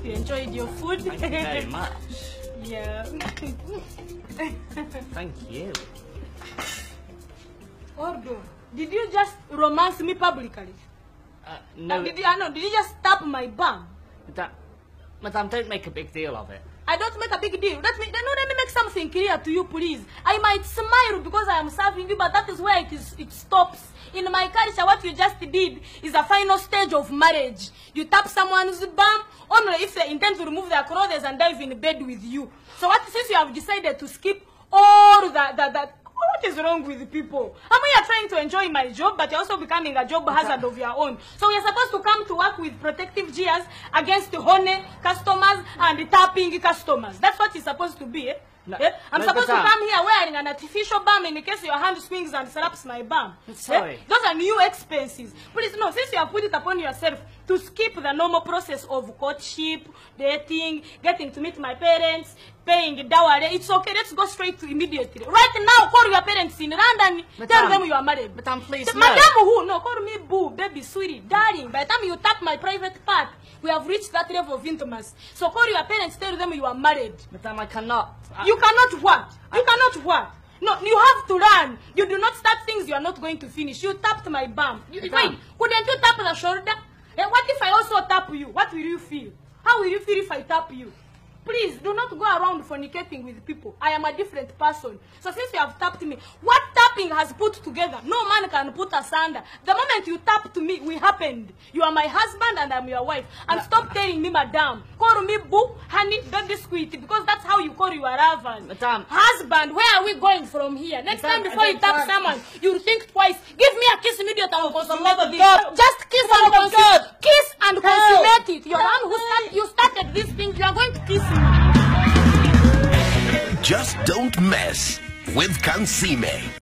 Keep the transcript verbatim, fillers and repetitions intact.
you enjoyed your food. Thank you very much. Yeah. Thank you. Ordo, did you just romance me publicly? Uh, no, Uh, did you, uh, no, did you just tap my bum? Madame, Madame, don't make a big deal of it. I don't make a big deal. Let me, no, let me make something clear to you, please. I might smile because I am serving you, but that is where it is. It stops. In my culture, what you just did is a final stage of marriage. You tap someone's bum only if they intend to remove their clothes and dive in bed with you. So what, since you have decided to skip all that, that, that, what is wrong with people? I'm here trying to enjoy my job, but you're also becoming a job hazard of your own. So you're supposed to come to work with protective gears against honey customers and tapping customers. That's what it's supposed to be, eh? No, eh? I'm no, supposed to Madame. come here wearing an artificial bum in case your hand swings and slaps my bum. Sorry. Eh? Those are new expenses. Please, no, since you have put it upon yourself to skip the normal process of courtship, dating, getting to meet my parents, paying dowry, it's okay. Let's go straight to immediately. Right now, call your parents in London. Madame, tell them you are married. Madame, please, The- no. Madame who? No, call me boo, baby, sweetie, darling. By the time you tap my private part, we have reached that level of intimacy. So call your parents, tell them you are married. Madame, I cannot. I, You cannot what? You cannot what? No, you have to learn. You do not start things you are not going to finish. You tapped my bum. You, wait, Madame. couldn't you tap the shoulder? Eh, what if I also tap you? What will you feel? How will you feel if I tap you? Please, do not go around fornicating with people. I am a different person. So since you have tapped me, what tapping has put together, no man can put asunder. The moment you tapped me, we happened. You are my husband and I'm your wife. And stop telling me madam. Call me boo, honey, baby, sweetie, because that's how you call your lovers. Madam. Husband, where are we going from here? Next Madam, time before you tap Madam. someone, you'll think twice. Give me a kiss immediately and consummate love of this. God. Just kiss For and the love of consummate. God. Kiss and Help. consummate it. You're the one who start, you started this thing. You are going to kiss me. Just don't mess with Kansime.